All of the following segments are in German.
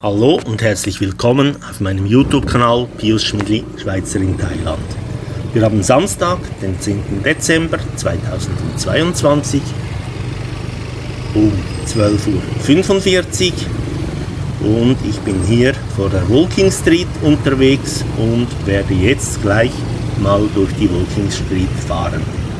Hallo und herzlich willkommen auf meinem YouTube-Kanal Pius Schmidli, Schweizer in Thailand. Wir haben Samstag, den 10. Dezember 2022 um 12:45 Uhr und ich bin hier vor der Walking Street unterwegs und werde jetzt gleich mal durch die Walking Street fahren.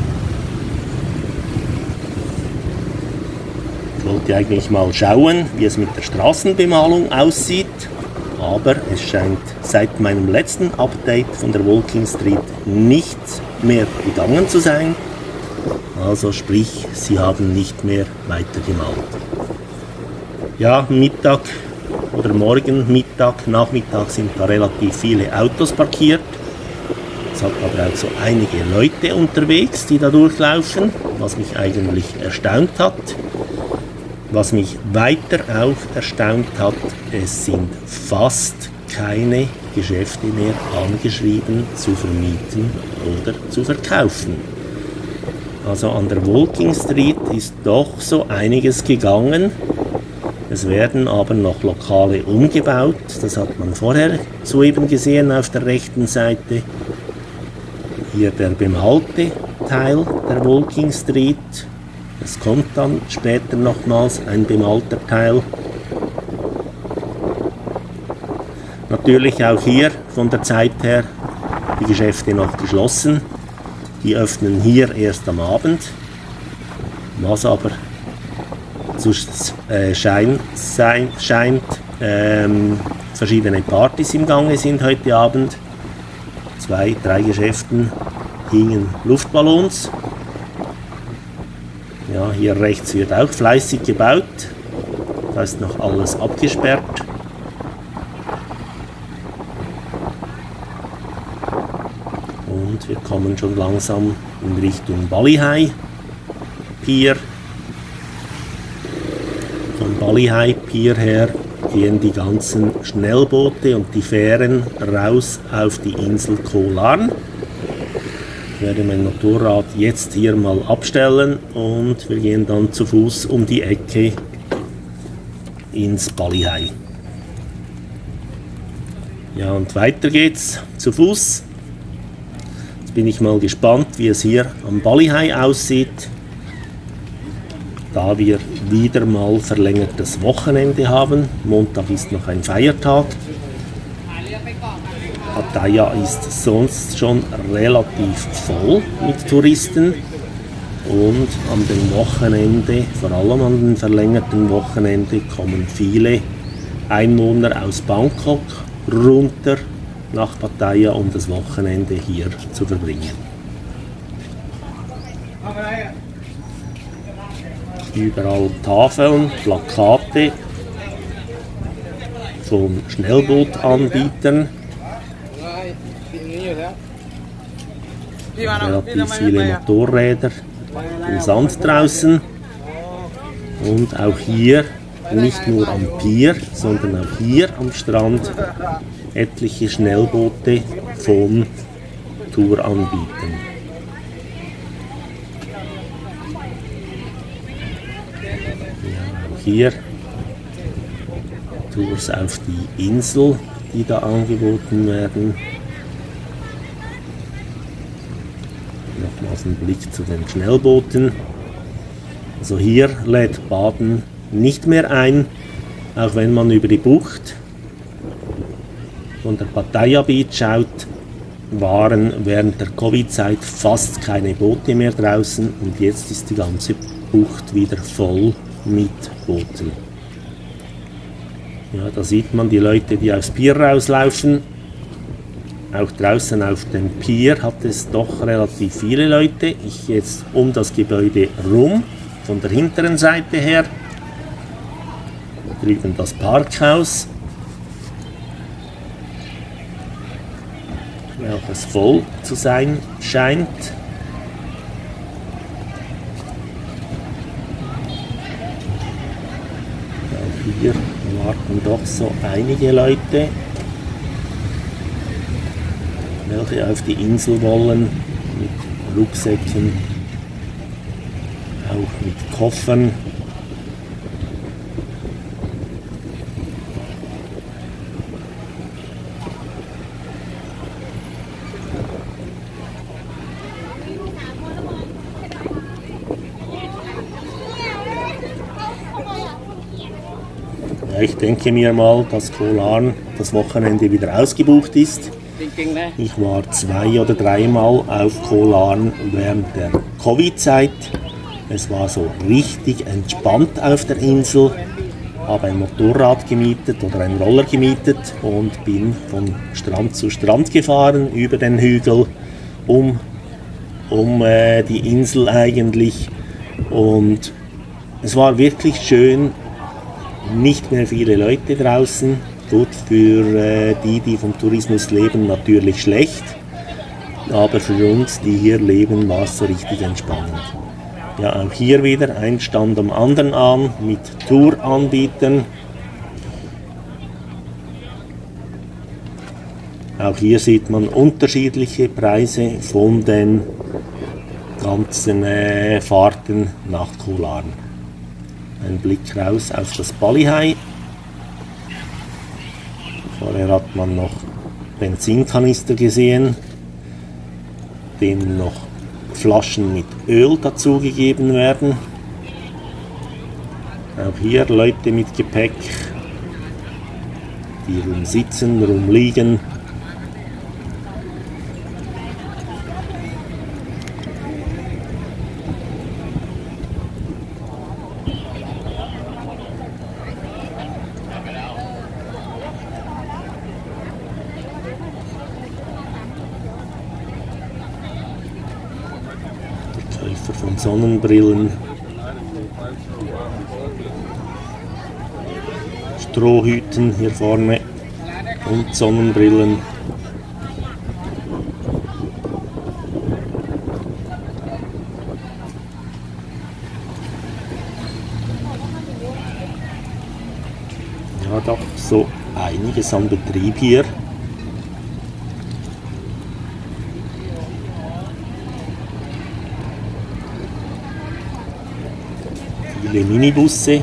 Ich wollte eigentlich mal schauen, wie es mit der Straßenbemalung aussieht, aber es scheint seit meinem letzten Update von der Walking Street nichts mehr gegangen zu sein. Also sprich, sie haben nicht mehr weiter gemalt. Ja, Mittag oder morgen, Mittag, Nachmittag sind da relativ viele Autos parkiert. Es hat aber auch so einige Leute unterwegs, die da durchlaufen, was mich eigentlich erstaunt hat. Was mich weiter auch erstaunt hat, es sind fast keine Geschäfte mehr angeschrieben zu vermieten oder zu verkaufen. Also an der Walking Street ist doch so einiges gegangen. Es werden aber noch Lokale umgebaut, das hat man vorher soeben gesehen auf der rechten Seite. Hier der bemalte Teil der Walking Street. Es kommt dann später nochmals ein bemalter Teil. Natürlich auch hier von der Zeit her die Geschäfte noch geschlossen. Die öffnen hier erst am Abend, was aber zu scheint, verschiedene Partys im Gange sind heute Abend. 2, 3 Geschäften hingen Luftballons. Ja, hier rechts wird auch fleißig gebaut. Da ist noch alles abgesperrt. Und wir kommen schon langsam in Richtung Ballyhai Pier. Von Ballyhai Pier her gehen die ganzen Schnellboote und die Fähren raus auf die Insel Koh Larn. Ich werde mein Motorrad jetzt hier mal abstellen und wir gehen dann zu Fuß um die Ecke ins Ballyhai. Ja, und weiter geht's zu Fuß. Jetzt bin ich mal gespannt, wie es hier am Ballyhai aussieht, da wir wieder mal verlängertes Wochenende haben. Montag ist noch ein Feiertag. Pattaya ist sonst schon relativ voll mit Touristen und an dem Wochenende, vor allem an dem verlängerten Wochenende, kommen viele Einwohner aus Bangkok runter nach Pattaya, um das Wochenende hier zu verbringen. Überall Tafeln, Plakate von Schnellbootanbietern. Relativ viele Motorräder im Sand draußen und auch hier, nicht nur am Pier, sondern auch hier am Strand etliche Schnellboote von Touranbietern. Ja, auch hier Tours auf die Insel, die da angeboten werden. Nochmals ein Blick zu den Schnellbooten. Also hier lädt Baden nicht mehr ein, auch wenn man über die Bucht von der Pattaya Beach schaut, waren während der Covid-Zeit fast keine Boote mehr draußen und jetzt ist die ganze Bucht wieder voll mit Booten. Ja, da sieht man die Leute, die aufs Pier rauslaufen. Auch draußen auf dem Pier hat es doch relativ viele Leute. Ich jetzt um das Gebäude rum, von der hinteren Seite her. Drüben das Parkhaus, welches voll zu sein scheint. Auch hier warten doch so einige Leute, welche auf die Insel wollen, mit Rucksäcken, auch mit Koffern. ich denke mir mal, dass Koh Larn das Wochenende wieder ausgebucht ist. Ich war 2 oder 3 Mal auf Koh Larn während der Covid-Zeit. Es war so richtig entspannt auf der Insel. Habe ein Motorrad gemietet oder einen Roller gemietet und bin von Strand zu Strand gefahren über den Hügel um die Insel eigentlich. Und es war wirklich schön, nicht mehr viele Leute draußen. Gut, für die vom Tourismus leben, natürlich schlecht. Aber für uns, die hier leben, war es so richtig entspannend. Ja, auch hier wieder ein Stand am anderen an mit Touranbietern. Auch hier sieht man unterschiedliche Preise von den ganzen Fahrten nach Koh Larn. Ein Blick raus auf das Ballyhai. Vorher hat man noch Benzinkanister gesehen, denen noch Flaschen mit Öl dazugegeben werden. Auch hier Leute mit Gepäck, die rumsitzen, rumliegen. Von Sonnenbrillen, Strohhüten hier vorne und Sonnenbrillen. Ja, doch so einiges an Betrieb hier. Viele Minibusse,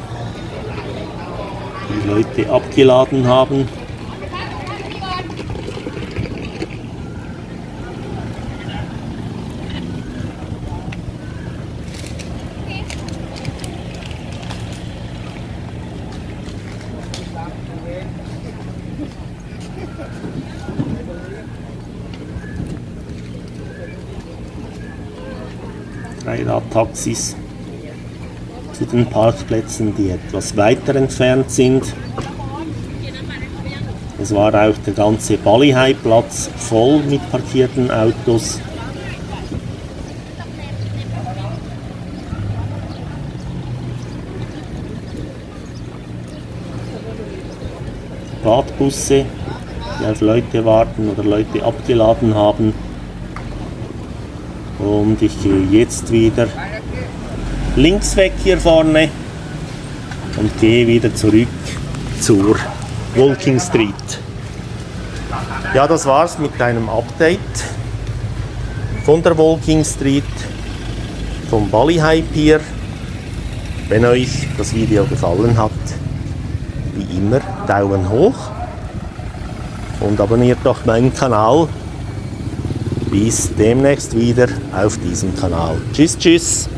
die Leute abgeladen haben. Dreirad-Taxis zu den Parkplätzen, die etwas weiter entfernt sind. Es war auch der ganze Ballyhai-Platz voll mit parkierten Autos. Badbusse, die auf Leute warten oder Leute abgeladen haben. Und ich gehe jetzt wieder links weg hier vorne und gehe wieder zurück zur Walking Street. Ja, das war's mit einem Update von der Walking Street, vom Ballyhai Pier. Wenn euch das Video gefallen hat, wie immer Daumen hoch und abonniert doch meinen Kanal. Bis demnächst wieder auf diesem Kanal. Tschüss, tschüss!